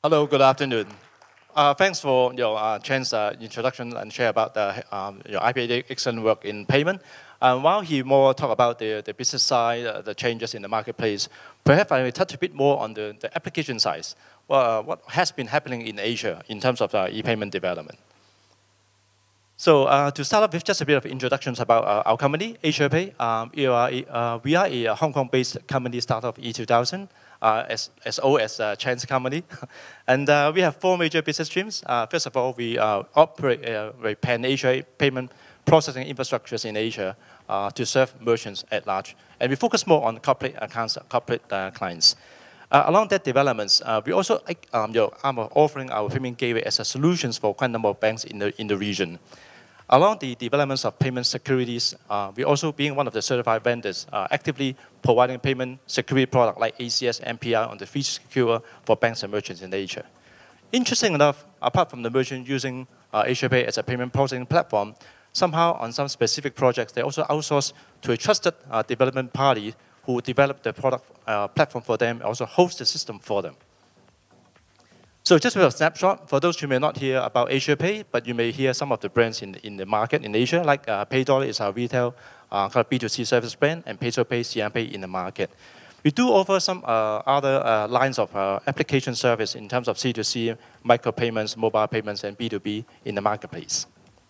Hello, good afternoon. Thanks for your chance introduction and share about your IPA excellent work in payment. While he more talk about the business side, the changes in the marketplace, perhaps I will touch a bit more on the application side. What has been happening in Asia in terms of e-payment development. So to start off with just a bit of introductions about our company, AsiaPay. We are a Hong Kong-based company startup in 2000, as old as Chan's company. And we have four major business streams. First of all, we operate a pan-Asia payment processing infrastructures in Asia to serve merchants at large. And we focus more on corporate accounts, corporate clients. Along that developments, we also are offering our payment gateway as a solutions for quite a number of banks in the region. Along the developments of payment securities, we also being one of the certified vendors, actively providing payment security product like ACS, MPR on the free secure for banks and merchants in Asia. Interesting enough, apart from the merchant using AsiaPay as a payment processing platform, somehow on some specific projects, they also outsource to a trusted development party who develop the product platform for them, also host the system for them. So just a snapshot, for those who may not hear about AsiaPay, but you may hear some of the brands in the market in Asia, like PayDollar is our retail kind of B2C service brand, and PaySoPay, CNPay in the market. We do offer some other lines of application service in terms of C2C, micropayments, mobile payments, and B2B in the marketplace.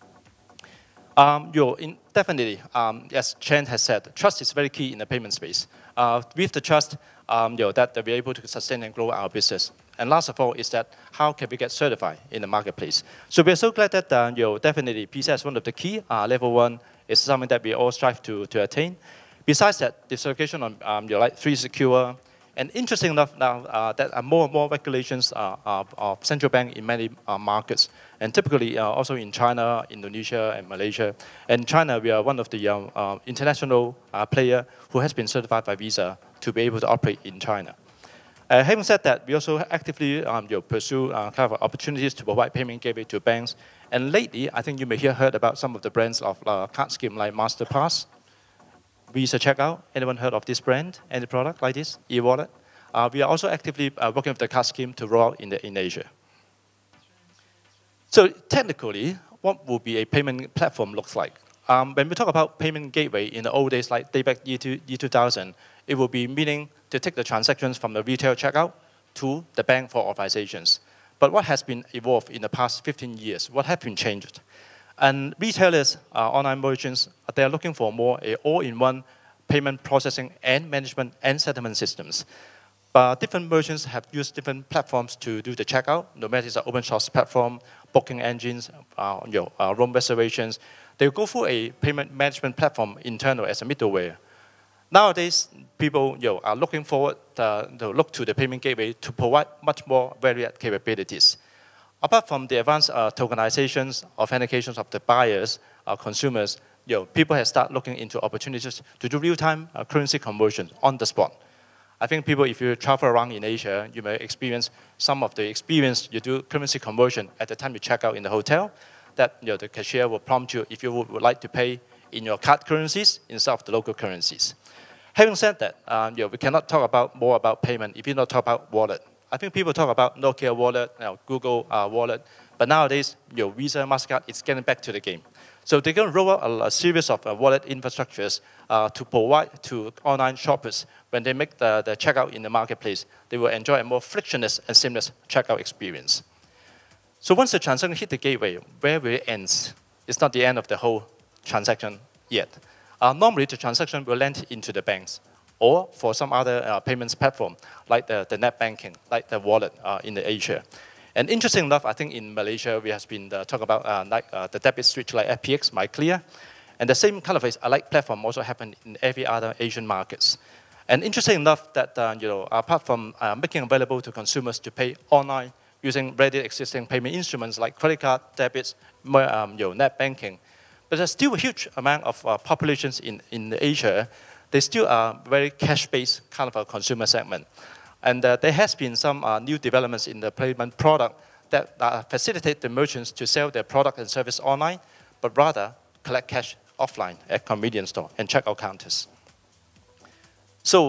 Definitely, as Chan has said, trust is very key in the payment space. With the trust, that we're able to sustain and grow our business. And last of all is that how can we get certified in the marketplace? So we're so glad that definitely PCI is one of the key. Level 1 is something that we all strive to attain. Besides that, the certification on like 3 Secure, and interesting enough now that more and more regulations of central bank in many markets, and typically also in China, Indonesia, and Malaysia. And China, we are one of the international player who has been certified by Visa to be able to operate in China. Having said that, we also actively pursue kind of opportunities to provide payment gateway to banks. And lately, I think you may have heard about some of the brands of card scheme like MasterPass, Visa Checkout. Anyone heard of this brand? Any product like this? E-wallet. We are also actively working with the card scheme to roll out in Asia. So technically, what would be a payment platform looks like? When we talk about payment gateway in the old days, like day back year 2000, it will be meaning to take the transactions from the retail checkout to the bank for authorizations. But what has been evolved in the past 15 years? What has been changed? And retailers, online merchants, they are looking for more a all-in-one payment processing and management and settlement systems. But different merchants have used different platforms to do the checkout, no matter it's an open source platform, booking engines, room reservations. They go through a payment management platform internal as a middleware. Nowadays, people are looking forward to look to the payment gateway to provide much more varied capabilities. Apart from the advanced tokenizations, authentications of the buyers, consumers, people have started looking into opportunities to do real-time currency conversions on the spot. I think people, if you travel around in Asia, you may experience some of the experience you do currency conversion at the time you check out in the hotel, that the cashier will prompt you if you would like to pay in your card currencies instead of the local currencies. Having said that, we cannot talk more about payment if you not talk about wallet. I think people talk about Nokia wallet, Google wallet, but nowadays, Visa, MasterCard is getting back to the game. So they're going to roll out a series of wallet infrastructures to provide to online shoppers when they make the checkout in the marketplace. They will enjoy a more frictionless and seamless checkout experience. So once the transaction hit the gateway, where will it end? It's not the end of the whole transaction yet. Normally, the transaction will land into the banks or for some other payments platform, like the net banking, like the wallet in Asia. And interesting enough, I think in Malaysia, we have been talking about the debit switch like FPX, MyClear. And the same kind of alike platform also happened in every other Asian markets. And interesting enough that, apart from making available to consumers to pay online using already existing payment instruments like credit card, debits, net banking, but there's still a huge amount of populations in Asia. They still are very cash-based kind of a consumer segment. And there has been some new developments in the payment product that facilitate the merchants to sell their product and service online, but rather collect cash offline at convenience store and checkout counters. So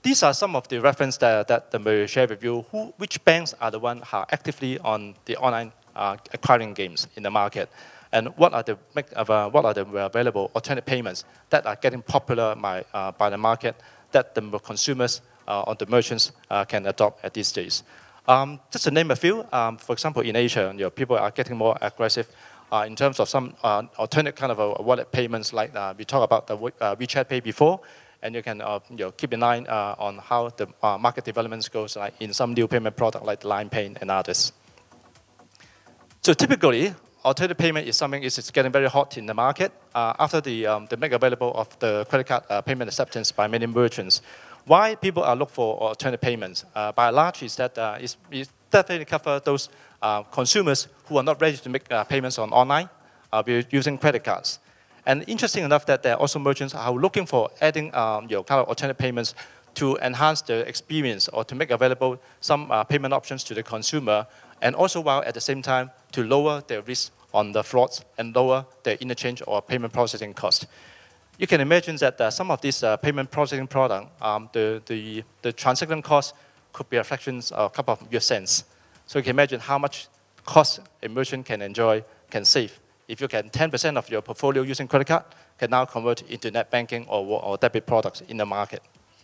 These are some of the references that we share with you. Which banks are the ones who are actively on the online acquiring games in the market, and what are the available alternative payments that are getting popular by the market that the consumers or the merchants can adopt at these days. Just to name a few, for example, in Asia, people are getting more aggressive in terms of some alternate kind of wallet payments, like we talked about the WeChat Pay before, and you can keep in line on how the market developments goes, like in some new payment product like the Line Pay and others. So typically, alternative payment is something is getting very hot in the market after the make available of the credit card payment acceptance by many merchants. Why people are looking for alternative payments? By and large, is that it definitely cover those consumers who are not ready to make payments online using credit cards. And interesting enough that there are also merchants who are looking for adding kind of alternative payments to enhance the experience or to make available some payment options to the consumer, and also while at the same time to lower their risk on the frauds and lower their interchange or payment processing cost. You can imagine that some of these payment processing products, the transaction cost could be a fraction of a couple of US cents. So you can imagine how much cost a merchant can save. If you get 10% of your portfolio using credit card, can now convert into net banking or debit products in the market.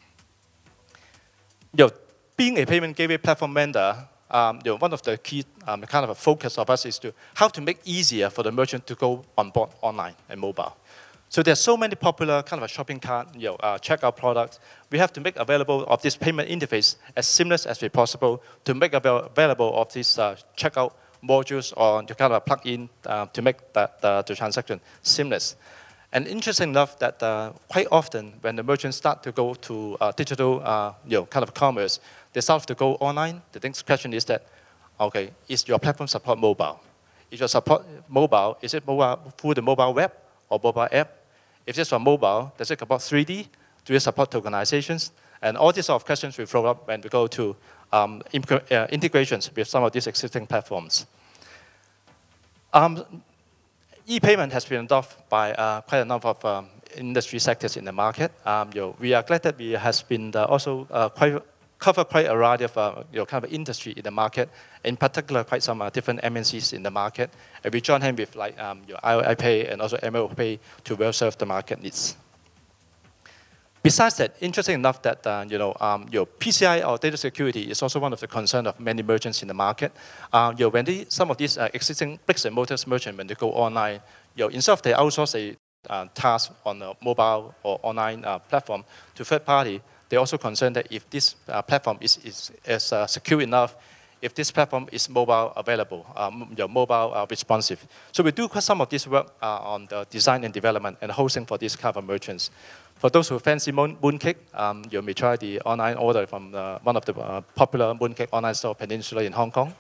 Being a payment gateway platform vendor, one of the key kind of a focus of us is how to make easier for the merchant to go on board online and mobile. So there's so many popular kind of a shopping cart, checkout products. We have to make available of this payment interface as seamless as possible to make available of these checkout modules or to kind of plug in to make the transaction seamless. And interesting enough that quite often when the merchants start to go to digital kind of commerce, they start to go online. The next question is that, okay, is your platform support mobile? If you support mobile, is it mobile through the mobile web or mobile app? If it's for mobile, does it support 3D? Do you support tokenizations? And all these sort of questions will throw up when we go to integrations with some of these existing platforms. E-payment has been adopted by quite a number of industry sectors in the market. We are glad that we has been also cover quite a variety of kind of industry in the market, in particular quite some different MNCs in the market. And we join hands with like iPay and also MLPay to well serve the market needs. Besides that, interesting enough that PCI or data security is also one of the concerns of many merchants in the market. When some of these existing bricks and mortar merchants, when they go online, instead of they outsource a task on a mobile or online platform to third party, they're also concerned that if this platform is secure enough, if this platform is mobile available, mobile responsive. So we do some of this work on the design and development and hosting for these kind of merchants. For those who fancy mooncake, you may try the online order from one of the popular mooncake online store, Peninsula in Hong Kong.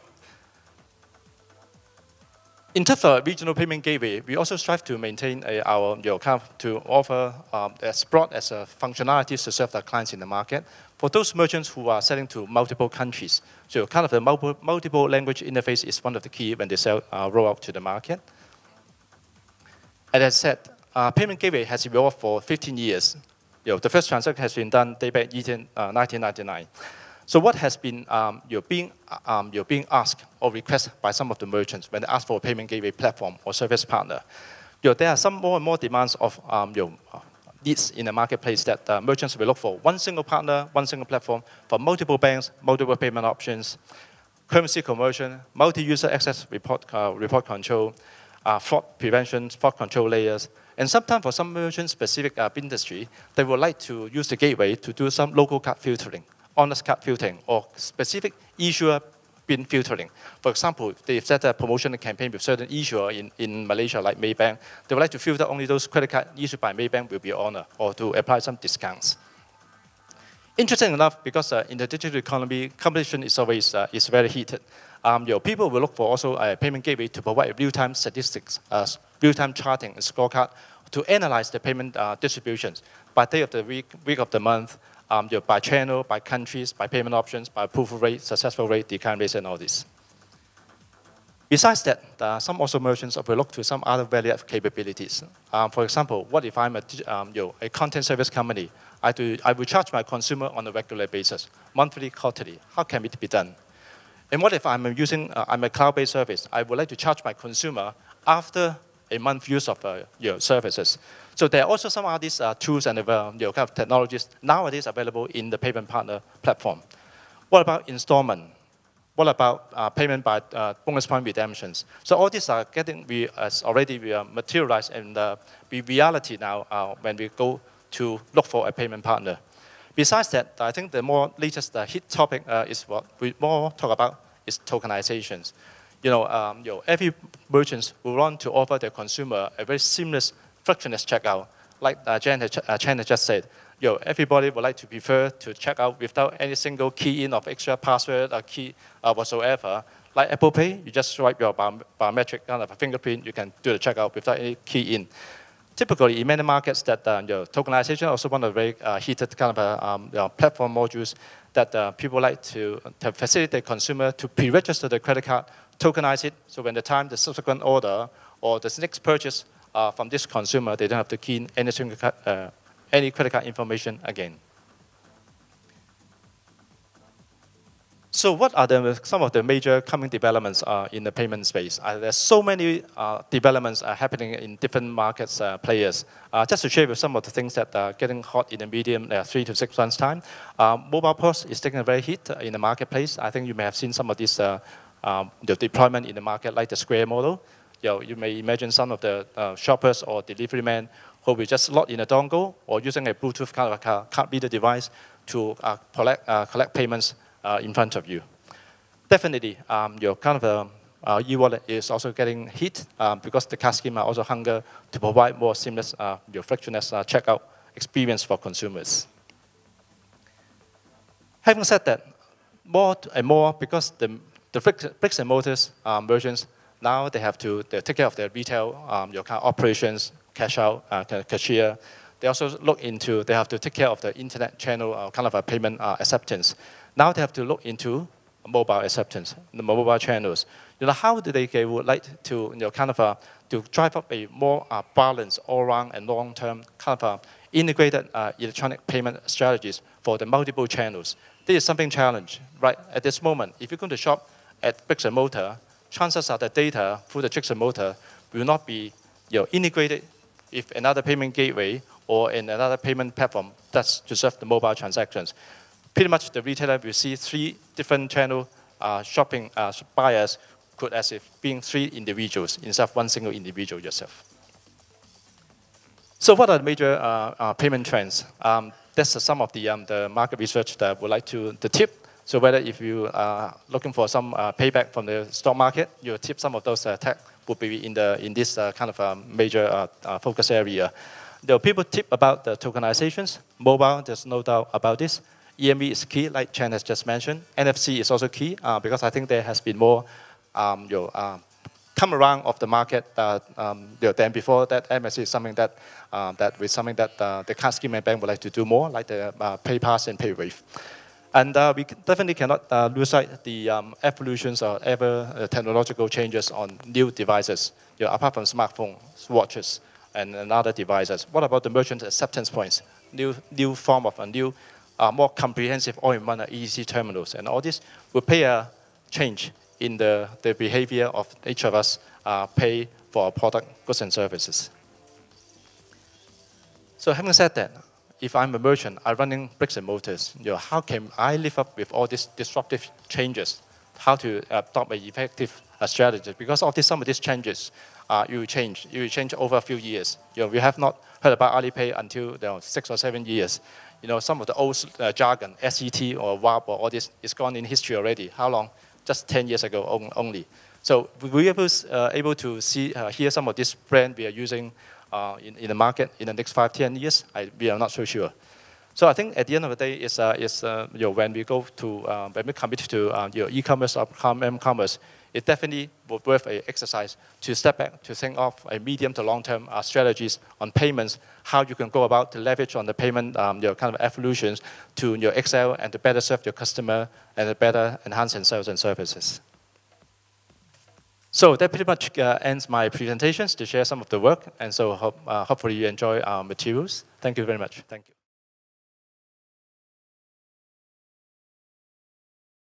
In terms of regional payment gateway, we also strive to maintain our to offer as broad as functionalities to serve our clients in the market. For those merchants who are selling to multiple countries, so kind of the multiple language interface is one of the key when they roll out to the market. As I said, payment gateway has evolved for 15 years. The first transaction has been done day back 1999. So what has been being asked or requested by some of the merchants when they ask for a payment gateway platform or service partner? There are some more and more demands of needs in the marketplace that merchants will look for one single partner, one single platform for multiple banks, multiple payment options, currency conversion, multi-user access report control, fraud prevention, fraud control layers. And sometimes for some merchant-specific industry, they would like to use the gateway to do some local card filtering, honest card filtering, or specific issuer bin filtering. For example, they've set a promotional campaign with certain issuer in Malaysia, like Maybank. They would like to filter only those credit cards issued by Maybank will be honored, or to apply some discounts. Interesting enough, because in the digital economy, competition is always very heated. People will look for also a payment gateway to provide real-time statistics, real-time charting and scorecard to analyze the payment distributions by day of the week of the month, by channel, by countries, by payment options, by approval rate, successful rate, decline rates, and all this. Besides that, some also merchants will look to some other value-add capabilities. For example, what if I'm a content service company? I will charge my consumer on a regular basis, monthly, quarterly. How can it be done? And what if I'm I'm a cloud-based service? I would like to charge my consumer after a month use of your services. So there are also some of these tools and kind of technologies nowadays available in the payment partner platform. What about installment? What about payment by bonus point redemptions? So all these are we are materialized and be reality now when we go to look for a payment partner. Besides that, I think the more latest hit topic is what we more talk about is tokenizations. Every merchant will want to offer their consumer a very seamless, frictionless checkout. Like Chen had just said, everybody would like to prefer to check out without any single key in of extra password or key whatsoever. Like Apple Pay, you just swipe your biometric kind of a fingerprint, you can do the checkout without any key in. Typically, in many markets, that tokenization also one of the very heated kind of platform modules that people like to facilitate consumer to pre-register the credit card, tokenize it, so when the subsequent order or the next purchase from this consumer, they don't have to key in any credit card information again. So what are some of the major coming developments in the payment space? There's so many developments happening in different markets, players. Just to share with some of the things that are getting hot in the medium 3 to 6 months' time. Mobile POS is taking a very hit in the marketplace. I think you may have seen some of this the deployment in the market, like the Square model. You may imagine some of the shoppers or delivery men who will just slot in a dongle or using a Bluetooth kind of a card reader device to collect payments in front of you. Definitely, your kind of e-wallet is also getting hit because the card scheme are also hunger to provide more seamless, frictionless checkout experience for consumers. Having said that, more and more, because the bricks and mortars merchants, now they have to take care of their retail, kind of operations, cash out, cashier. They also they have to take care of the internet channel, kind of a payment acceptance. Now they have to look into mobile acceptance, the mobile channels. How do they would like to, to drive up a more balanced, all-round and long-term kind of integrated electronic payment strategies for the multiple channels. This is something challenge, right? At this moment, if you're going to shop at bricks and mortar, chances are the data through the bricks and mortar will not be integrated with another payment gateway or in another payment platform that's to serve the mobile transactions. Pretty much the retailer will see 3 different channel shopping buyers could as if being 3 individuals instead of 1 single individual yourself. So what are the major payment trends? That's some of the market research that I would like to tip. So whether if you are looking for some payback from the stock market, you tip some of those tech would be in this kind of major focus area. People tip about the tokenizations, mobile, there's no doubt about this. EMV is key, like Chen has just mentioned. NFC is also key because I think there has been more come around of the market than before. That MSC is something that the card scheme and bank would like to do more, like the PayPass and PayWave. And we definitely cannot lose sight the evolutions or ever technological changes on new devices, apart from smartphones, watches, and other devices. What about the merchant acceptance points? New form of a new more comprehensive all-in-one EC terminals, and all this will pay a change in the behavior of each of us pay for our product, goods, and services. So having said that, if I'm a merchant, I'm running bricks and mortars, how can I live up with all these disruptive changes? How to adopt an effective strategy? Because some of these changes, you will change over a few years. We have not heard about Alipay until 6 or 7 years. Some of the old jargon, SET or WAP or all this is gone in history already. How long? Just 10 years ago only. So we were able to hear some of this brand we are using in the market in the next 5, 10 years. We are not so sure. So I think at the end of the day, when we go to when we commit to e-commerce or m-commerce, it definitely would worth an exercise to step back to think of a medium to long-term strategies on payments, how you can go about to leverage on the payment kind of evolutions to excel and to better serve your customer and to better enhance and sales and services. So that pretty much ends my presentations to share some of the work. And so hopefully you enjoy our materials. Thank you very much. Thank you.